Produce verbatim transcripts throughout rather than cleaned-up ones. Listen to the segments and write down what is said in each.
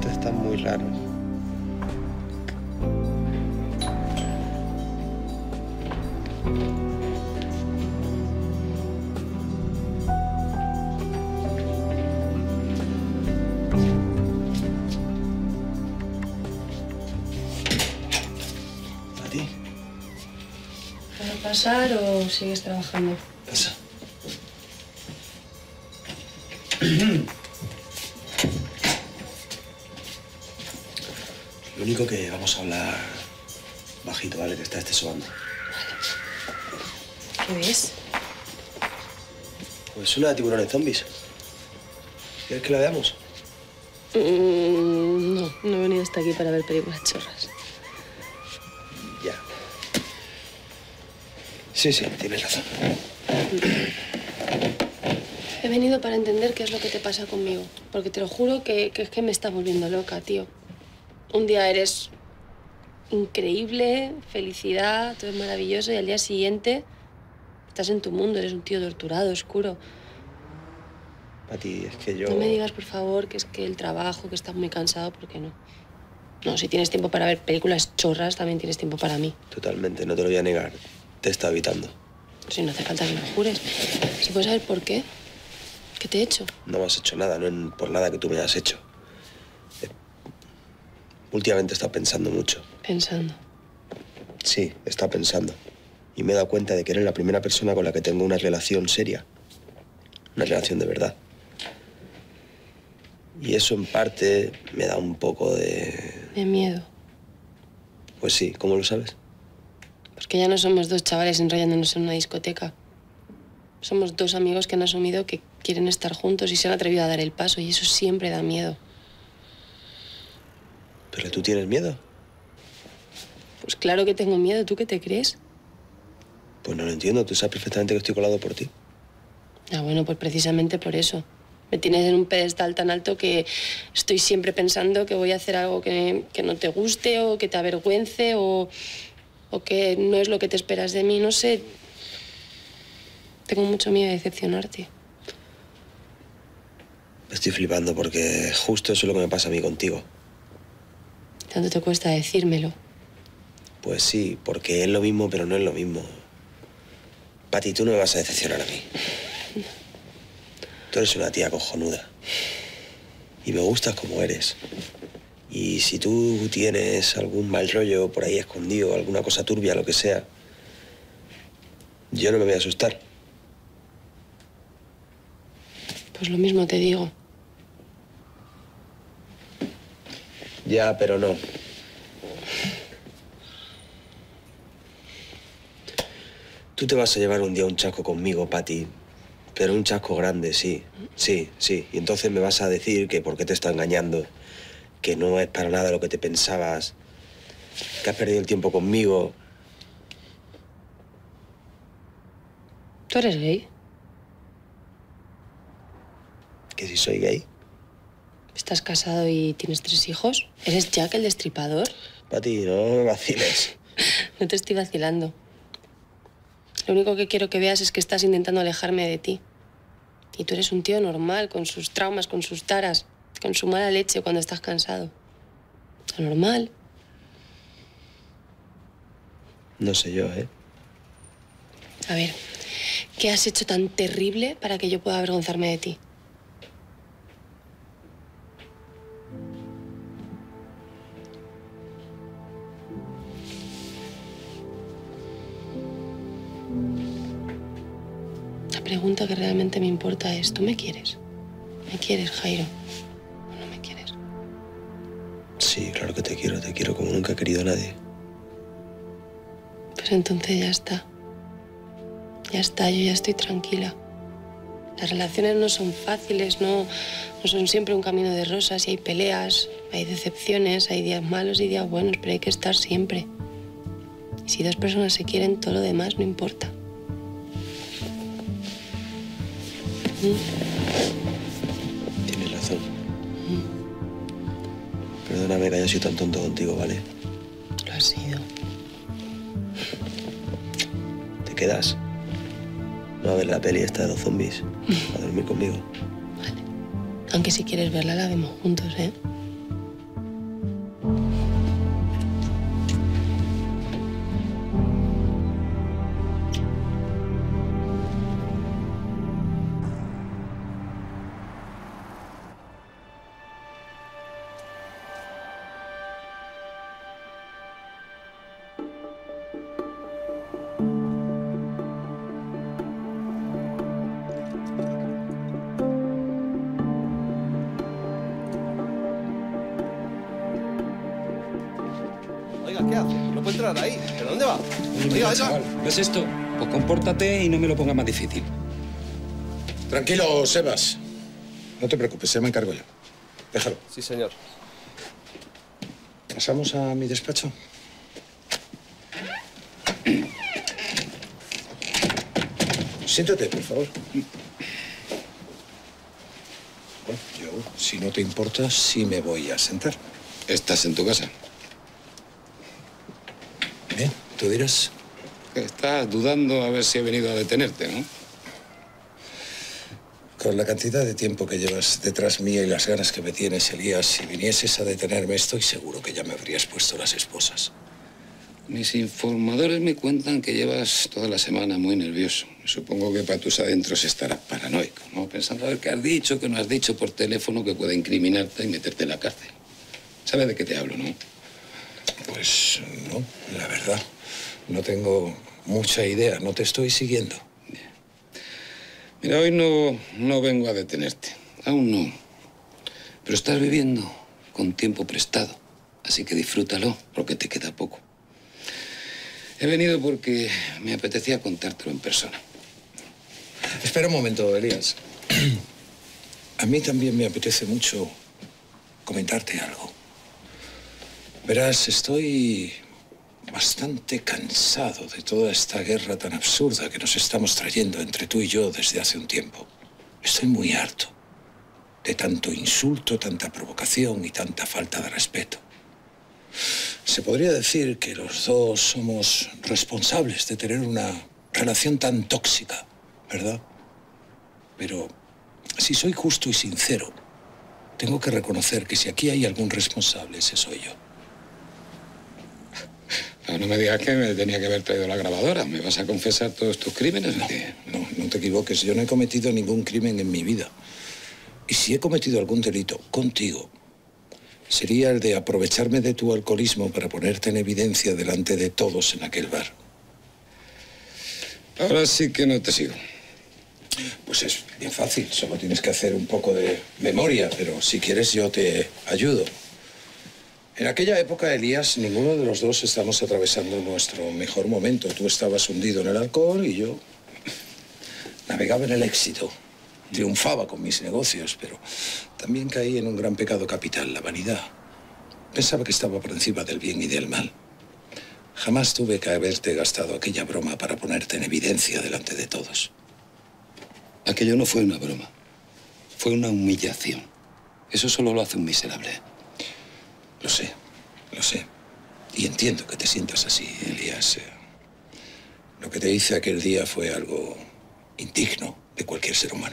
están muy raros. ¿A ti? ¿Puedo pasar o sigues trabajando? Pasa. Lo único que vamos a hablar bajito, ¿vale? Que está este sobando. ¿Qué ves? Pues una de tiburones zombies. ¿Quieres que la veamos? Mm, no, no he venido hasta aquí para ver películas chorras. Ya. Sí, sí, tienes razón. He venido para entender qué es lo que te pasa conmigo. Porque te lo juro que, que es que me está volviendo loca, tío. Un día eres increíble, felicidad, todo es maravilloso, y al día siguiente estás en tu mundo, eres un tío torturado, oscuro. Pati, es que yo... No me digas, por favor, que es que el trabajo, que estás muy cansado, porque no. No, si tienes tiempo para ver películas chorras, también tienes tiempo para mí. Totalmente, no te lo voy a negar. Te está evitando. Si no hace falta que me lo jures. Si puedes saber por qué. ¿Qué te he hecho? No me has hecho nada, no es por nada que tú me hayas hecho. Eh, últimamente he estado pensando mucho. Pensando. Sí, he estado pensando. Y me he dado cuenta de que eres la primera persona con la que tengo una relación seria. Una relación de verdad. Y eso, en parte, me da un poco de... De miedo. Pues sí, ¿cómo lo sabes? Porque ya no somos dos chavales enrollándonos en una discoteca. Somos dos amigos que han asumido que quieren estar juntos y se han atrevido a dar el paso, y eso siempre da miedo. ¿Pero tú tienes miedo? Pues claro que tengo miedo. ¿Tú qué te crees? Pues no lo entiendo. Tú sabes perfectamente que estoy colado por ti. Ah, bueno, pues precisamente por eso. Me tienes en un pedestal tan alto que estoy siempre pensando que voy a hacer algo que, que no te guste o que te avergüence o, o que no es lo que te esperas de mí. No sé. Tengo mucho miedo de decepcionarte. Estoy flipando porque justo eso es lo que me pasa a mí contigo. ¿Tanto te cuesta decírmelo? Pues sí, porque es lo mismo, pero no es lo mismo. Pati, tú no me vas a decepcionar a mí. Tú eres una tía cojonuda. Y me gustas como eres. Y si tú tienes algún mal rollo por ahí escondido, alguna cosa turbia, lo que sea, yo no me voy a asustar. Pues lo mismo te digo. Ya, pero no. Tú te vas a llevar un día un chasco conmigo, Pati. Pero un chasco grande, sí. Sí, sí. Y entonces me vas a decir que por qué te está engañando, que no es para nada lo que te pensabas, que has perdido el tiempo conmigo. ¿Tú eres gay? ¿Que si soy gay? ¿Estás casado y tienes tres hijos? ¿Eres Jack el Destripador? Pati, no me vaciles. No te estoy vacilando. Lo único que quiero que veas es que estás intentando alejarme de ti. Y tú eres un tío normal, con sus traumas, con sus taras, con su mala leche cuando estás cansado. Normal. No sé yo, ¿eh? A ver, ¿qué has hecho tan terrible para que yo pueda avergonzarme de ti? La pregunta que realmente me importa es, ¿tú me quieres? ¿Me quieres, Jairo? ¿O no me quieres? Sí, claro que te quiero. Te quiero como nunca he querido a nadie. Pues entonces ya está. Ya está, yo ya estoy tranquila. Las relaciones no son fáciles, no, no son siempre un camino de rosas, y hay peleas, hay decepciones, hay días malos y días buenos, pero hay que estar siempre. Y si dos personas se quieren, todo lo demás no importa. ¿Mm? Tienes razón. ¿Mm? Perdóname que haya sido tan tonto contigo, ¿vale? Lo has sido. ¿Te quedas? No a ver la peli esta de los zombies. A dormir conmigo. Vale. Aunque si quieres verla, la vemos juntos, ¿eh? Oiga, ¿qué hace? No puede entrar ahí. ¿Pero dónde va? Oye, mira, chaval, ¿ves esto? Pues compórtate y no me lo pongas más difícil. Tranquilo, Sebas. No te preocupes, ya me encargo yo. Déjalo. Sí, señor. ¿Pasamos a mi despacho? Siéntate, por favor. Bueno, yo, si no te importa, sí me voy a sentar. Estás en tu casa. Bien, tú dirás. Estás dudando a ver si he venido a detenerte, ¿no? Con la cantidad de tiempo que llevas detrás mía y las ganas que me tienes, Elías, si vinieses a detenerme, estoy seguro que ya me habrías puesto las esposas. Mis informadores me cuentan que llevas toda la semana muy nervioso. Supongo que para tus adentros estarás paranoico, ¿no? Pensando a ver qué has dicho, qué no has dicho por teléfono que pueda incriminarte y meterte en la cárcel. ¿Sabes de qué te hablo, no? Pues no, la verdad. No tengo mucha idea, no te estoy siguiendo. Mira, hoy no, no vengo a detenerte. Aún no. Pero estás viviendo con tiempo prestado. Así que disfrútalo, porque te queda poco. He venido porque me apetecía contártelo en persona. Espera un momento, Elías. A mí también me apetece mucho comentarte algo. Verás, estoy bastante cansado de toda esta guerra tan absurda que nos estamos trayendo entre tú y yo desde hace un tiempo. Estoy muy harto de tanto insulto, tanta provocación y tanta falta de respeto. Se podría decir que los dos somos responsables de tener una relación tan tóxica, ¿verdad? Pero si soy justo y sincero, tengo que reconocer que si aquí hay algún responsable, ese soy yo. No, no me digas que me tenía que haber traído la grabadora. ¿Me vas a confesar todos tus crímenes? No, no, no te equivoques. Yo no he cometido ningún crimen en mi vida. Y si he cometido algún delito contigo, sería el de aprovecharme de tu alcoholismo para ponerte en evidencia delante de todos en aquel bar. Ahora sí que no te sigo. Pues es bien fácil. Solo tienes que hacer un poco de memoria, pero si quieres yo te ayudo. En aquella época, Elías, ninguno de los dos estamos atravesando nuestro mejor momento. Tú estabas hundido en el alcohol y yo navegaba en el éxito. Triunfaba con mis negocios, pero también caí en un gran pecado capital, la vanidad. Pensaba que estaba por encima del bien y del mal. Jamás tuve que haberte gastado aquella broma para ponerte en evidencia delante de todos. Aquello no fue una broma. Fue una humillación. Eso solo lo hace un miserable. Lo sé, lo sé. Y entiendo que te sientas así, Elías. Lo que te hice aquel día fue algo indigno de cualquier ser humano.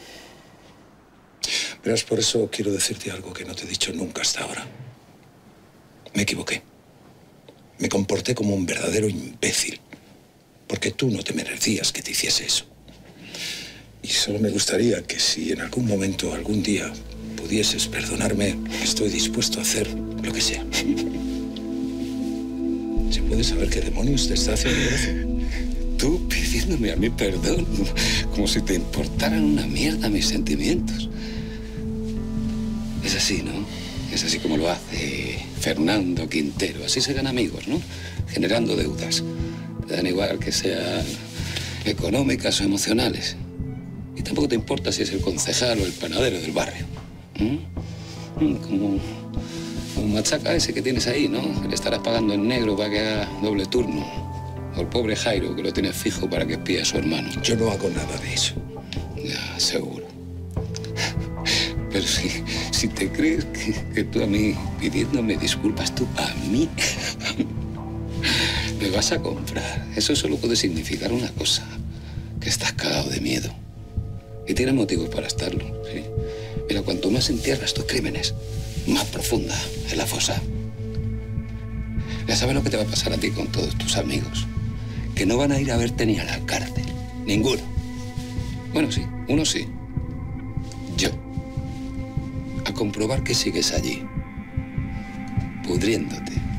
Verás, por eso quiero decirte algo que no te he dicho nunca hasta ahora. Me equivoqué. Me comporté como un verdadero imbécil, porque tú no te merecías que te hiciese eso. Y solo me gustaría que si en algún momento, algún día, pudieses perdonarme, estoy dispuesto a hacer lo que sea. ¿Se puede saber qué demonios te está haciendo eso? Tú pidiéndome a mí perdón, como si te importaran una mierda mis sentimientos. Es así, ¿no? Es así como lo hace Fernando Quintero. Así se ganan amigos, ¿no? Generando deudas. Te dan igual que sean económicas o emocionales. Y tampoco te importa si es el concejal o el panadero del barrio. ¿Mm? Como, como Machaca ese que tienes ahí, ¿no? Que le estarás pagando en negro para que haga doble turno. O el pobre Jairo, que lo tiene fijo para que espíe a su hermano. Yo no hago nada de eso. Ya, seguro. Pero si, si te crees que, que tú a mí pidiéndome disculpas, tú a mí me vas a comprar. Eso solo puede significar una cosa, que estás cagado de miedo. Y tienes motivos para estarlo, ¿sí? Mira, cuanto más entierras tus crímenes, más profunda es la fosa. Ya sabes lo que te va a pasar a ti con todos tus amigos. Que no van a ir a verte ni a la cárcel. Ninguno. Bueno, sí, uno sí. Yo. A comprobar que sigues allí, pudriéndote